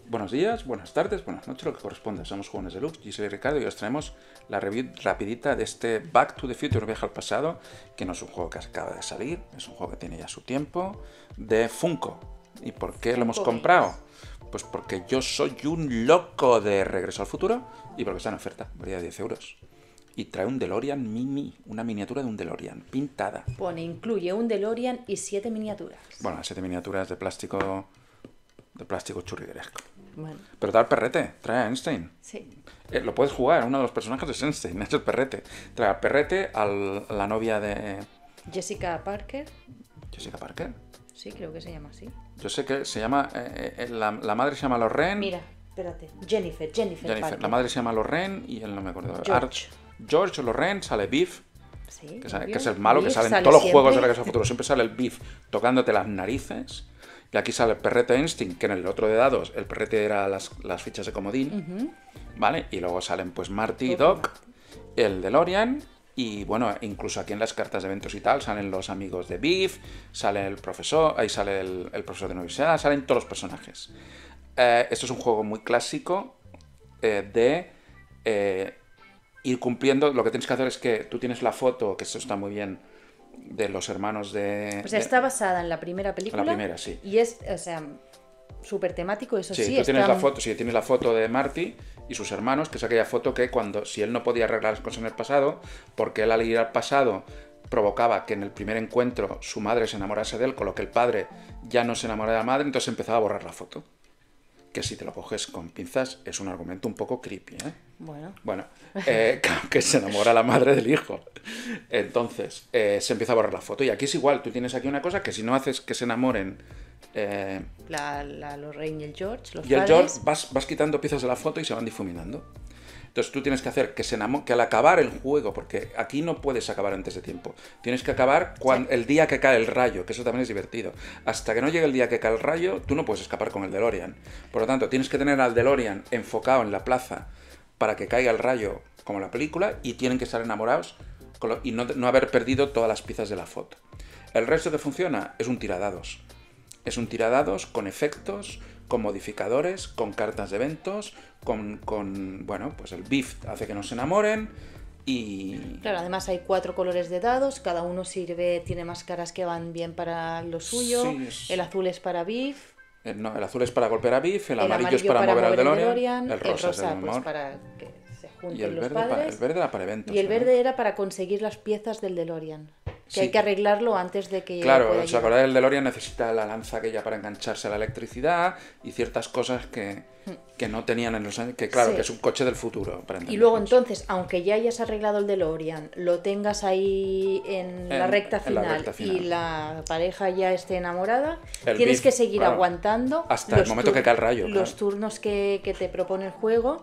Buenos días, buenas tardes, buenas noches, lo que corresponda. Somos Jugones Deluxe, yo soy Ricardo y os traemos la review rapidita de este Back to the Future, Viaje al Pasado, que no es un juego que acaba de salir, es un juego que tiene ya su tiempo, de Funko. ¿Y por qué lo hemos comprado? Pues porque yo soy un loco de Regreso al Futuro y porque está en oferta, valía 10 euros. Y trae un DeLorean mini, una miniatura de un DeLorean, pintada. Incluye un DeLorean y 7 miniaturas. Bueno, 7 miniaturas de plástico churrigueresco. Bueno, Pero trae el perrete, trae a Einstein. sí. Lo puedes jugar, uno de los personajes es Einstein, es el perrete. Trae al perrete, a la novia de Jessica Parker. Jessica Parker. Sí, creo que se llama así. Yo sé que se llama, la madre se llama Lorraine. Mira, espérate. Jennifer Parker. La madre se llama Lorraine y él no me acuerdo. George o Lorraine, sale Biff. Sí, Que es el malo, Biff que sale en sale todos los siempre. juegos de Regreso al Futuro. Siempre sale el Biff tocándote las narices. Y aquí sale el perrete Einstein, que en el otro de dados el perrete era las fichas de comodín. ¿Vale? Y luego salen pues Marty y Doc, el DeLorean. Y bueno, incluso aquí en las cartas de eventos y tal salen los amigos de Biff, sale el profesor, ahí sale el profesor de universidad, salen todos los personajes. Esto es un juego muy clásico de ir cumpliendo. Lo que tienes que hacer es que tú tienes la foto, que esto está muy bien, de los hermanos de... O sea, está basada en la primera película. La primera, sí. Y es, o sea, súper temático, eso sí. Sí, tú tienes la foto, sí, tienes la foto de Marty y sus hermanos, que es aquella foto que si él no podía arreglar las cosas en el pasado, porque él al ir al pasado provocaba que en el primer encuentro su madre se enamorase de él, con lo que el padre ya no se enamora de la madre, entonces empezaba a borrar la foto. Que si te lo coges con pinzas es un argumento un poco creepy, ¿eh? Bueno, que se enamora la madre del hijo. Entonces, se empieza a borrar la foto. Y aquí es igual, tú tienes aquí una cosa que si no haces que se enamoren... la Lorraine y el George, los y el padres. George vas quitando piezas de la foto y se van difuminando. Entonces tú tienes que hacer que al acabar el juego, porque aquí no puedes acabar antes de tiempo, tienes que acabar el día que cae el rayo, que eso también es divertido. Hasta que no llegue el día que cae el rayo, tú no puedes escapar con el DeLorean. Por lo tanto, tienes que tener al DeLorean enfocado en la plaza para que caiga el rayo, como la película, y tienen que estar enamorados y no haber perdido todas las piezas de la foto. El resto que funciona es un tiradados. Es un tiradados con efectos, con modificadores, con cartas de eventos, bueno, pues el Biff hace que no se enamoren y... Claro, además hay 4 colores de dados, cada uno tiene más caras que van bien para lo suyo. Sí, el azul es para Biff. No, el azul es para golpear a Biff, el amarillo es para mover al DeLorean, el rosa es el amor. Pues para que se junten y el los verde padres. El verde era para eventos. Y el verde era para conseguir las piezas del DeLorean. Que hay que arreglarlo antes de que... Claro, os acordáis, el DeLorean necesita la lanza aquella para engancharse a la electricidad y ciertas cosas que no tenían en los años... Que claro, que es un coche del futuro. Y luego entonces, aunque ya hayas arreglado el DeLorean, lo tengas ahí en la recta final y la pareja ya esté enamorada, tienes que seguir aguantando... Hasta el momento que cae el rayo. Los turnos que te propone el juego...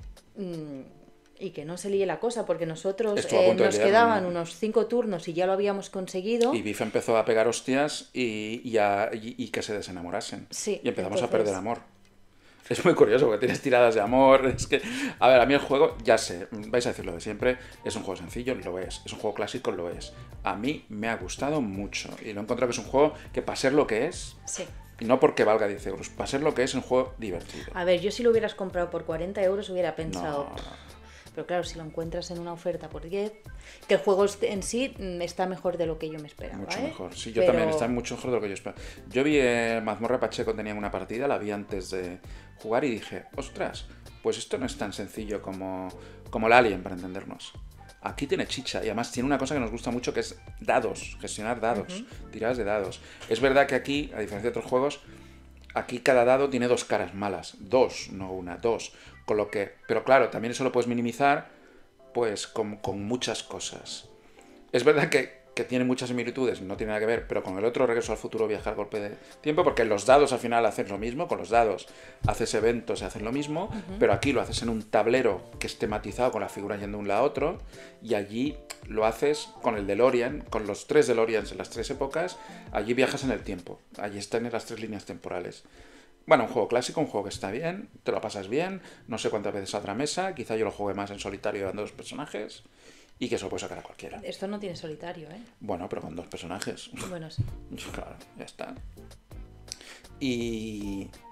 Y que no se líe la cosa, porque nosotros nos quedaban unos 5 turnos y ya lo habíamos conseguido. Y Biff empezó a pegar hostias y que se desenamorasen. Sí, y empezamos a perder amor. Es muy curioso porque tienes tiradas de amor. Es que, a ver, a mí el juego, ya sé, vais a decirlo de siempre, es un juego sencillo, lo es. Es un juego clásico, lo es. A mí me ha gustado mucho y lo he encontrado que es un juego que para ser lo que es... Sí. Y no porque valga 10 euros, para ser lo que es un juego divertido. A ver, yo si lo hubieras comprado por 40 euros hubiera pensado... No. Pero claro, si lo encuentras en una oferta por 10, que el juego en sí está mejor de lo que yo me esperaba. Mucho mejor, sí, yo también, está mucho mejor de lo que yo esperaba. Yo vi Mazmorra Pacheco, tenía una partida, la vi antes de jugar y dije, ostras, pues esto no es tan sencillo como el Alien, para entendernos. Aquí tiene chicha y además tiene una cosa que nos gusta mucho que es dados, gestionar dados, tiradas de dados. Es verdad que aquí, a diferencia de otros juegos, aquí cada dado tiene 2 caras malas, 2, no una, 2. Pero claro, también eso lo puedes minimizar pues con muchas cosas. Es verdad que tiene muchas similitudes, no tiene nada que ver, pero con el otro Regreso al Futuro, Viajar al golpe de tiempo, porque los dados al final hacen lo mismo, con los dados haces eventos y hacen lo mismo, pero aquí lo haces en un tablero que es tematizado con la figura yendo de un lado a otro, y allí lo haces con el DeLorean, con los 3 DeLoreans en las 3 épocas, allí viajas en el tiempo, allí están en las 3 líneas temporales. Bueno, un juego clásico, un juego que está bien, te lo pasas bien, no sé cuántas veces a otra mesa, quizá yo lo juegue más en solitario llevando 2 personajes y que eso lo puede sacar a cualquiera. Esto no tiene solitario, ¿eh? Bueno, pero con 2 personajes. Bueno, sí. Claro, ya está. Y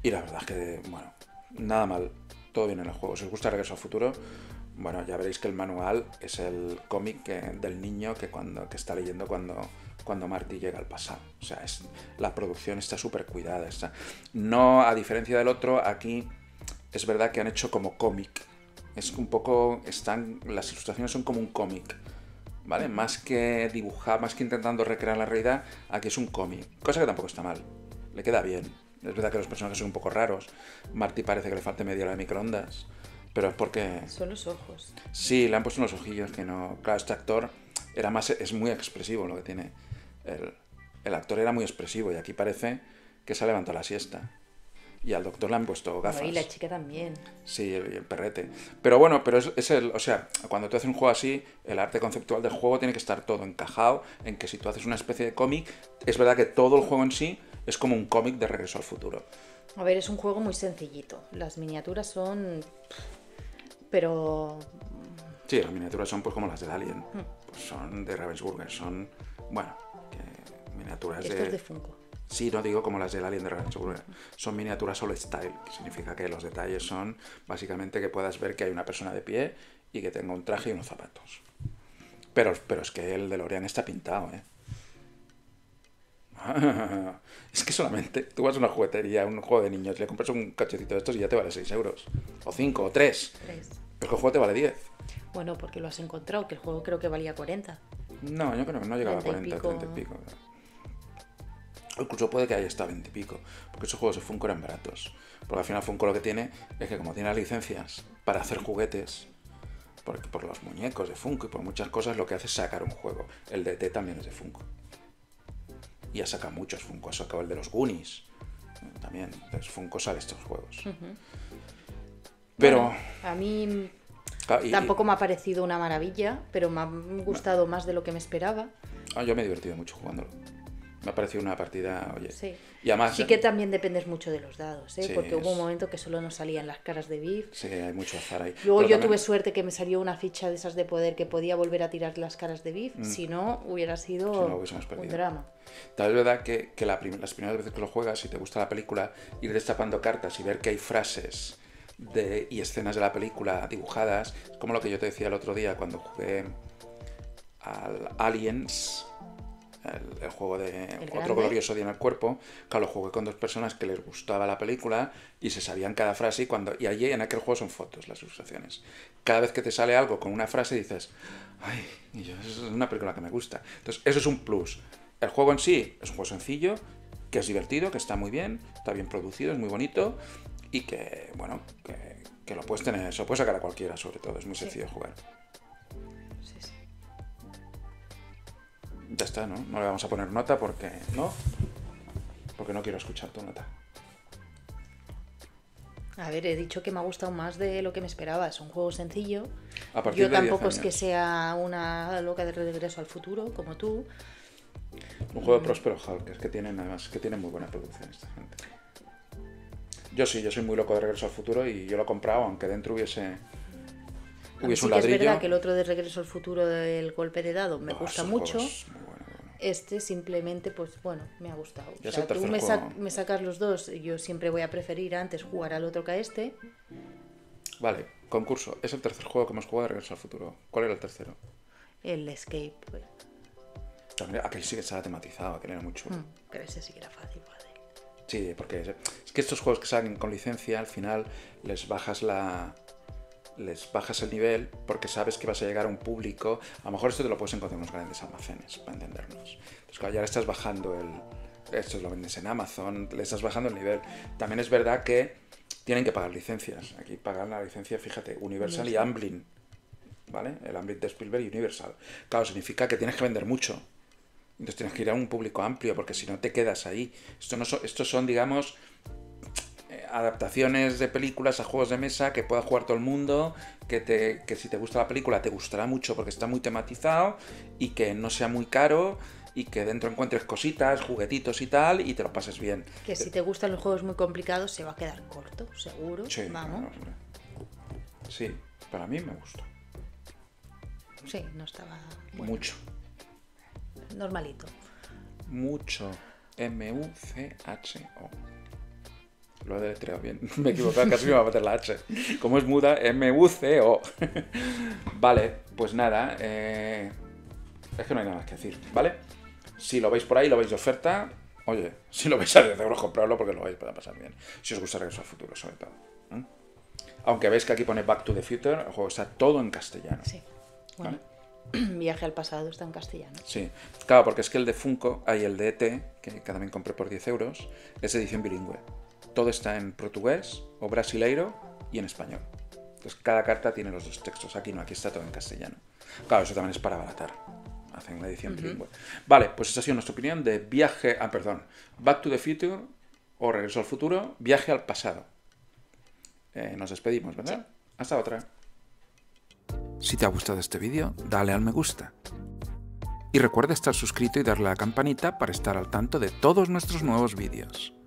Y la verdad es que, bueno, nada mal, todo bien en el juego. Si os gusta Regreso al Futuro, bueno, ya veréis que el manual es el cómic del niño que está leyendo cuando Marty llega al pasado. O sea, la producción está súper cuidada. No, a diferencia del otro, aquí es verdad que han hecho como cómic. Es un poco, las ilustraciones son como un cómic, ¿vale? Más que dibujar, más que intentando recrear la realidad, aquí es un cómic. Cosa que tampoco está mal, le queda bien. Es verdad que los personajes son un poco raros. Marty parece que le falte media hora de microondas, pero es porque... Son los ojos. Sí, le han puesto unos ojillos que no... Claro, este actor es muy expresivo lo que tiene. El actor era muy expresivo y aquí parece que se ha levantado la siesta. Y al doctor le han puesto gafas. Y la chica también. Sí, el perrete. Pero bueno, o sea, cuando tú haces un juego así, el arte conceptual del juego tiene que estar todo encajado en que si tú haces una especie de cómic, es verdad que todo el juego en sí es como un cómic de Regreso al Futuro. A ver, es un juego muy sencillito. Las miniaturas son... Pero... Sí, las miniaturas son pues como las del Alien. Pues son de Ravensburger, son... Bueno, miniaturas Esto es de Funko. Sí, no digo como las del Alien de Ravensburger. Son miniaturas solo style, que significa que los detalles son básicamente que puedas ver que hay una persona de pie y que tenga un traje y unos zapatos. Pero es que el DeLorean está pintado, ¿eh? Es que solamente tú vas a una juguetería, un juego de niños, le compras un cachecito de estos y ya te vale 6 euros. O 5, o 3. Pero que el juego te vale 10. Bueno, porque lo has encontrado, que el juego creo que valía 40. No, yo creo que no llegaba a 40, 30 y pico. O incluso puede que haya estado 20 y pico. Porque esos juegos de Funko eran baratos. Porque al final Funko lo que tiene es que como tiene las licencias para hacer juguetes, porque por los muñecos de Funko y por muchas cosas, lo que hace es sacar un juego. El DT también es de Funko. Y ha sacado muchos Funko. Ha sacado el de los Goonies. También. Entonces Funko sale estos juegos. Pero... Bueno, a mí tampoco me ha parecido una maravilla, pero me ha gustado más de lo que me esperaba. Yo me he divertido mucho jugándolo. Me ha parecido una partida, oye. Sí. Y además, sí que también dependes mucho de los dados, ¿eh? Sí, porque hubo un momento que solo nos salían las caras de Biff. Sí, hay mucho azar ahí. Luego yo tuve suerte que me salió una ficha de esas de poder que podía volver a tirar las caras de Biff. Si no, hubiera sido un drama. Tal vez es verdad que las primeras veces que lo juegas, si te gusta la película, ir destapando cartas y ver que hay frases y escenas de la película dibujadas, es como lo que yo te decía el otro día cuando jugué al Aliens... El juego de Otro glorioso día en el cuerpo. Claro, lo jugué con 2 personas que les gustaba la película y se sabían cada frase y allí en aquel juego son fotos, las ilustraciones. Cada vez que te sale algo con una frase dices, ay, es una película que me gusta. Entonces eso es un plus. El juego en sí es un juego sencillo, que es divertido, que está muy bien, está bien producido, es muy bonito y que, bueno, que lo puedes tener, se lo puedes sacar a cualquiera, sobre todo, es muy sencillo de jugar. Ya está, ¿no? No le vamos a poner nota porque no quiero escuchar tu nota. A ver, he dicho que me ha gustado más de lo que me esperaba. Es un juego sencillo. Yo tampoco es que sea una loca de Regreso al Futuro, como tú. Un juego de Prospero Hall, que es que tienen muy buena producción esta gente. Yo soy muy loco de Regreso al Futuro y yo lo he comprado, aunque dentro hubiese un ladrillo. Es verdad que el otro de Regreso al Futuro, del golpe de dado, me gusta mucho. Este simplemente, pues bueno, me ha gustado. O sea, tú me sacas los dos, yo siempre voy a preferir antes jugar al otro que a este. Vale, concurso. Es el tercer juego que hemos jugado de Regreso al Futuro. ¿Cuál era el tercero? El Escape. También, aquel sí que estaba tematizado, aquel era muy chulo. Pero ese sí que era fácil, vale. Sí, porque es que estos juegos que salen con licencia, al final les bajas el nivel porque sabes que vas a llegar a un público. A lo mejor esto te lo puedes encontrar en unos grandes almacenes, para entendernos. Entonces, claro, ya le estás bajando esto lo vendes en Amazon, le estás bajando el nivel. También es verdad que tienen que pagar licencias. Aquí pagan la licencia, fíjate, Universal y Amblin, ¿vale? El Amblin de Spielberg y Universal. Claro, significa que tienes que vender mucho. Entonces tienes que ir a un público amplio porque si no te quedas ahí. Estos son, digamos, adaptaciones de películas a juegos de mesa que pueda jugar todo el mundo, que si te gusta la película te gustará mucho porque está muy tematizado y que no sea muy caro y que dentro encuentres cositas, juguetitos y tal y te lo pases bien. Que si te gustan los juegos muy complicados se va a quedar corto, seguro. Sí, vamos. Sí, para mí me gustó. Sí, no estaba... Bueno. Mucho. Normalito. Mucho. M-U-C-H-O. Lo he deletreado bien. Me he equivocado, casi me va a meter la H. Como es muda, M-U-C-O. Vale, pues nada. Es que no hay nada más que decir, ¿vale? Si lo veis por ahí, lo veis de oferta. Oye, si lo veis a 10 euros, comprarlo porque lo vais a pasar bien. Si os gusta Regreso al Futuro, sobre todo. Aunque veis que aquí pone Back to the Future, el juego está todo en castellano. Sí. Bueno. ¿Vale? Viaje al pasado está en castellano. Sí, claro, porque es que el de Funko, hay el de ET, que también compré por 10 euros, es edición bilingüe. Todo está en portugués o brasileiro y en español. Entonces cada carta tiene los dos textos. Aquí no, aquí está todo en castellano. Claro, eso también es para abaratar. Hacen una edición bilingüe. Vale, pues esa ha sido nuestra opinión de Back to the Future o Regreso al Futuro, viaje al pasado. Nos despedimos, ¿verdad? Sí. Hasta otra. Si te ha gustado este vídeo, dale al me gusta. Y recuerda estar suscrito y darle a la campanita para estar al tanto de todos nuestros nuevos vídeos.